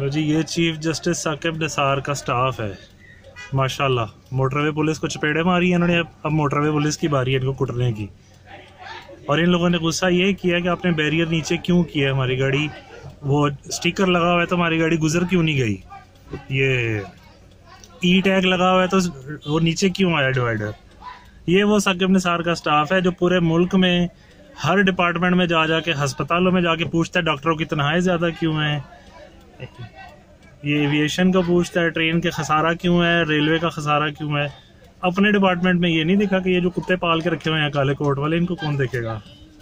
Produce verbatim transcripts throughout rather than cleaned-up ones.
तो जी ये chief justice Saqib Nisar का स्टाफ है माशाल्लाह। मोटरवे पुलिस को चपेड़े मारी है इन्होंने, अब मोटरवे पुलिस की बारी है इनको कुटने की। और इन लोगों ने गुस्सा ये किया कि आपने बैरियर नीचे क्यों किया है, हमारी गाड़ी वो स्टिकर लगा हुआ है तो हमारी गाड़ी गुजर क्यों नहीं गई, ये ई टैग लगा हुआ है तो वो नीचे क्यों आया डिवाइडर। ये वो साकिब निसार का स्टाफ है जो पूरे मुल्क में हर डिपार्टमेंट में जा जाके अस्पतालों में जाके पूछता है डॉक्टरों की तनख्वाहें ज़्यादा क्यों हैं, ये एविएशन का पूछता है ट्रेन के खसारा क्यों है, रेलवे का खसारा क्यों है। अपने डिपार्टमेंट में ये नहीं देखा कि ये जो कुत्ते पाल के रखे हुए हैं काले कोट वाले, इनको कौन देखेगा।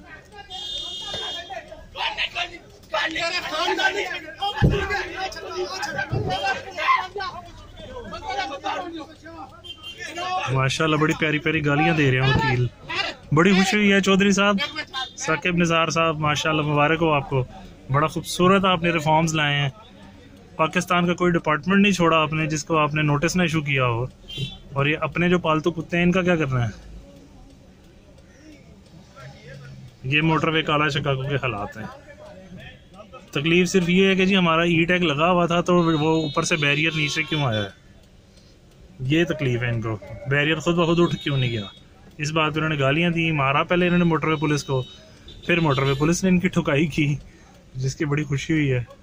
माशाल्लाह बड़ी प्यारी प्यारी गालियां दे रहे हैं वकील। बड़ी खुशी हुई है चौधरी साहब, साकिब निसार साहब, माशाल्लाह मुबारक हो आपको। बड़ा खूबसूरत आपने रिफॉर्म्स लाए हैं। पाकिस्तान का कोई डिपार्टमेंट नहीं छोड़ा आपने जिसको आपने नोटिस ना इशू किया हो। और ये अपने जो पालतू कुत्ते हैं इनका क्या करना है। ये मोटरवे काला शिकागो के हालात हैं। तकलीफ सिर्फ ये है कि जी हमारा ई टैग लगा हुआ था तो वो ऊपर से बैरियर नीचे क्यों आया है, ये तकलीफ है इनको। बैरियर खुद ब खुद उठ क्यों नहीं गया, इस बात पे उन्होंने गालियां दी, मारा पहले इन्होंने मोटरवे पुलिस को, फिर मोटरवे पुलिस ने इनकी ठुकाई की जिसकी बड़ी खुशी हुई है।